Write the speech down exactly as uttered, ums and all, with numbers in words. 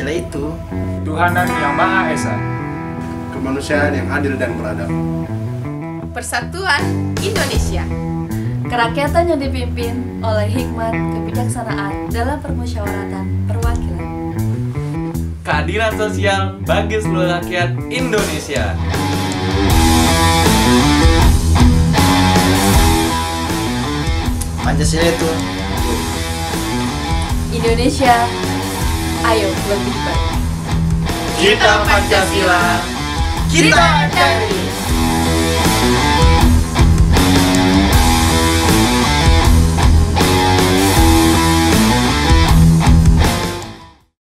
Pancasila itu Tuhanan Yang Maha Esa, kemanusiaan yang adil dan beradab, Persatuan Indonesia, kerakyatan yang dipimpin oleh hikmat kebijaksanaan dalam permusyawaratan perwakilan, keadilan sosial bagi seluruh rakyat Indonesia. Pancasila itu Indonesia, ayo lebih baik. Kita Pancasila, kita N K R I.